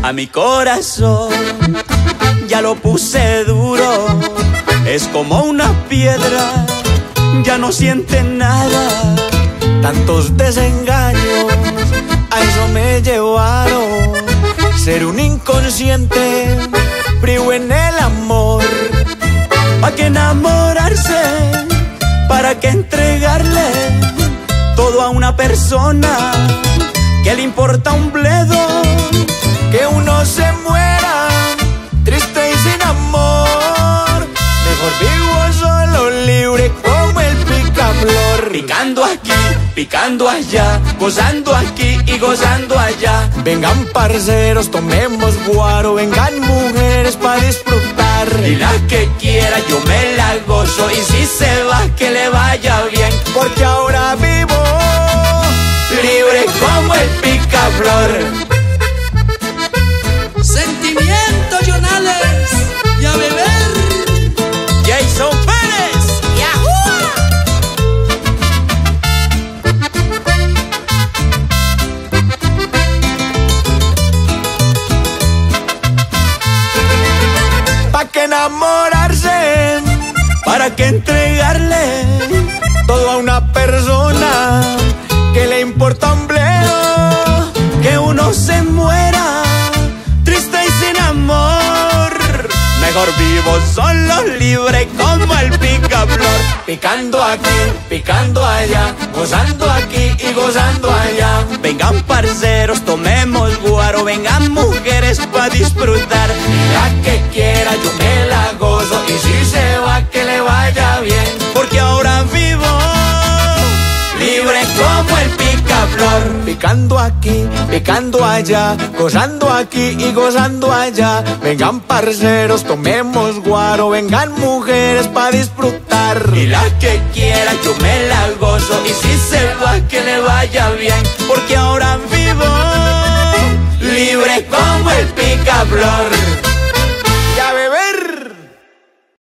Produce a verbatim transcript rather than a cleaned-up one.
A mi corazón ya lo puse duro, es como una piedra, ya no siente nada. Tantos desengaños, a eso me llevaron. Ser un inconsciente, frío en el amor. ¿Pa' qué enamorarse? ¿Para qué entregarle todo a una persona que le importa un bledo? Que uno se muera triste y sin amor. Mejor vivo solo, libre como el picaflor. Picando aquí, picando allá, gozando aquí y gozando allá. Vengan parceros, tomemos guaro, vengan mujeres pa' disfrutar. Y la que quiera yo me la gozo, y si se va que le vaya bien. Porque ahora vivo libre como el picaflor. Sentimiento, Jonales, y a beber. Jason Pérez, ¡Yahoo! ¿pa' qué enamorarse? ¿Para qué entregarle todo a una persona que le importa un bledo? Que uno se muera triste y sin amor. Mejor vivo solo, libre como el picaflor. Picando aquí, picando allá, gozando aquí y gozando allá. Vengan parceros, tomemos guaro, vengan mujeres pa' disfrutar. Y la que quiera yo me la gozo, y si se va que le vaya bien. Porque ahora vivo libre como el picaflor. Picando aquí, picando allá, gozando aquí y gozando allá. Vengan parceros, tomemos guaro, vengan mujeres pa' disfrutar. Y la que quiera yo me la gozo, y si se va que le vaya bien. Porque ahora vivo libre como el picaflor.